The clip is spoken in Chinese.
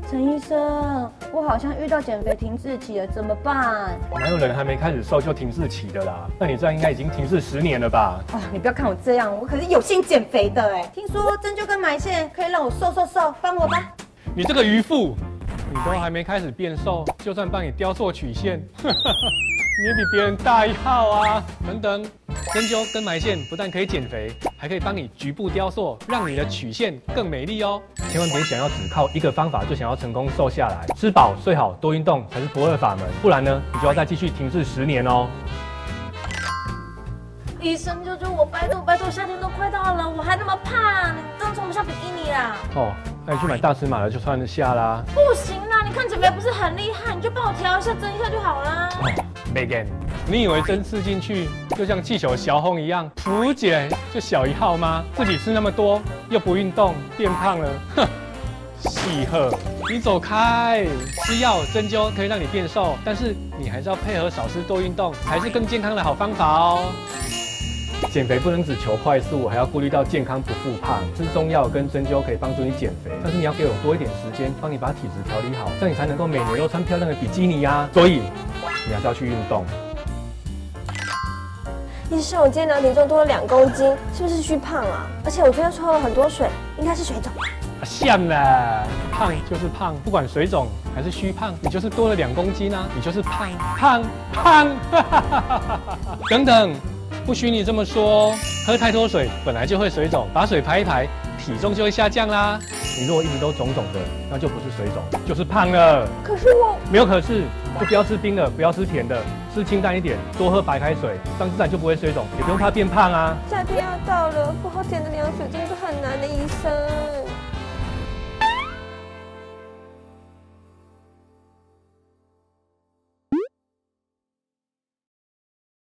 陈医生，我好像遇到减肥停滞期了，怎么办？ 哪有人还没开始瘦就停滞期的啦？那你这样应该已经停滞10年了吧？ 哦，你不要看我这样，我可是有心减肥的哎。听说针灸跟埋线可以让我瘦，帮我吧。 你这个渔夫，你都还没开始变瘦，就算帮你雕塑曲线，你也比别人大一号啊！等等，针灸跟埋线不但可以减肥，还可以帮你局部雕塑，让你的曲线更美丽哦。千万别想要只靠一个方法就想要成功瘦下来，吃饱睡好多运动才是不二法门，不然呢，你就要再继续停滞10年哦。 医生救救我，拜托，夏天都快到了，我还那么胖，你真穿不下比基尼啦。 哦，那你去买大尺码的就穿得下啦。 不行啦，你看减肥不是很厉害，你就帮我调一下针一下就好啦。 Megan， 你以为针刺进去就像气球小轰一样，噗姐就小1号吗？自己吃那么多又不运动，变胖了，哼！细鹤，你走开！吃药针灸可以让你变瘦，但是你还是要配合少吃多运动，才是更健康的好方法哦。减肥不能只求快速，还要顾虑到健康不复胖。吃中药跟针灸可以帮助你减肥，但是你要给我多一点时间，帮你把体质调理好，这样你才能够每年都穿漂亮的比基尼呀。所以你还是要去运动。 医生，我今天量体重多了2公斤，是不是虚胖啊？而且我昨天喝了很多水，应该是水肿。 像啦，胖就是胖，不管水肿还是虚胖，你就是多了2公斤啊，你就是胖。等等。不许你这么说，喝太多水本来就会水肿，把水排一排，体重就会下降啦。你如果一直都肿肿的，那就不是水肿，就是胖了。 可是我没有可是，就不要吃冰的，不要吃甜的，吃清淡一点，多喝白开水，这样自然就不会水肿，也不用怕变胖啊。 夏天要到了，不喝甜的凉水真的是很难的，医生。